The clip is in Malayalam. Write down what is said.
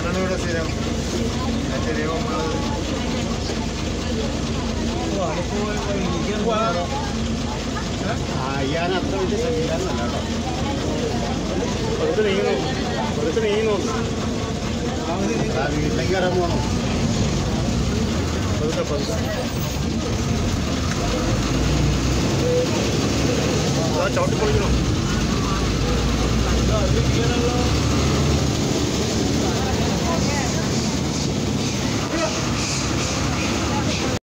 ഇവിടെ സ്ഥിരം ചെറിയ ഞാൻ അത്ര വലിയ സംവിധാനമല്ല കേട്ടോ. കുറച്ച് നീങ്ങുന്നു വീട്ടിലേക്ക് വരാൻ പോകണം. ചവിട്ടി പൊളിക്കണോ?